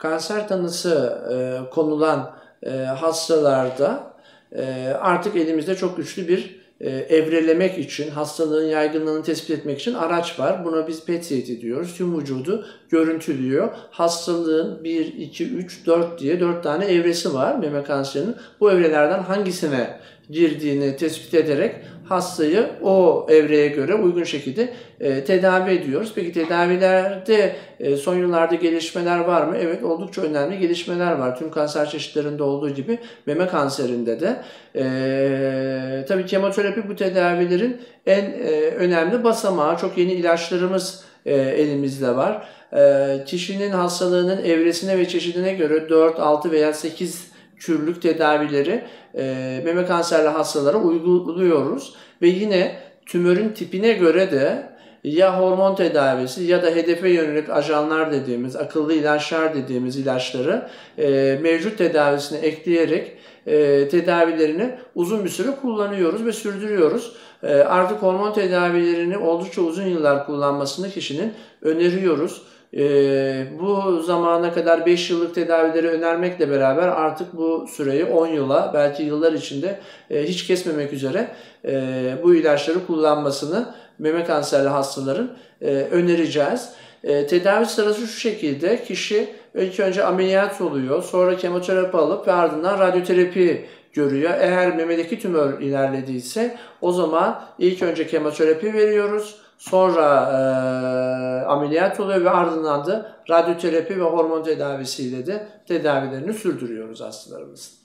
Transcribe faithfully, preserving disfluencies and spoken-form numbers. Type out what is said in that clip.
kanser tanısı e, konulan e, hastalarda e, artık elimizde çok güçlü bir e, evrelemek için, hastalığın yaygınlığını tespit etmek için araç var. Buna biz P E T C T diyoruz. Tüm vücudu görüntülüyor. Hastalığın bir, iki, üç, dört diye dört tane evresi var meme kanserinin. Bu evrelerden hangisine girdiğini tespit ederek hastayı o evreye göre uygun şekilde e, tedavi ediyoruz. Peki tedavilerde e, son yıllarda gelişmeler var mı? Evet, oldukça önemli gelişmeler var. Tüm kanser çeşitlerinde olduğu gibi meme kanserinde de. E, tabii kemoterapi bu tedavilerin en e, önemli basamağı. Çok yeni ilaçlarımız e, elimizde var. E, kişinin hastalığının evresine ve çeşidine göre dört, altı veya sekiz kürlük tedavileri e, meme kanserli hastalara uyguluyoruz. Ve yine tümörün tipine göre de ya hormon tedavisi ya da hedefe yönelik ajanlar dediğimiz, akıllı ilaçlar dediğimiz ilaçları e, mevcut tedavisine ekleyerek e, tedavilerini uzun bir süre kullanıyoruz ve sürdürüyoruz. E, artık hormon tedavilerini oldukça uzun yıllar kullanmasını kişinin öneriyoruz. Ee, bu zamana kadar beş yıllık tedavileri önermekle beraber artık bu süreyi on yıla, belki yıllar içinde e, hiç kesmemek üzere e, bu ilaçları kullanmasını meme kanserli hastaların e, önereceğiz. E, tedavi sırası şu şekilde: kişi ilk önce ameliyat oluyor, sonra kemoterapi alıp ve ardından radyoterapi görüyor. Eğer memedeki tümör ilerlediyse o zaman ilk önce kemoterapi veriyoruz. Sonra e, ameliyat oluyor ve ardından da radyoterapi ve hormon tedavisiyle de tedavilerini sürdürüyoruz hastalarımızın.